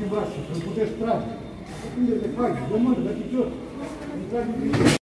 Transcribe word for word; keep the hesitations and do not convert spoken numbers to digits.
voastră, să-l puteți trage. Depinde de pagă, de mână, de picior.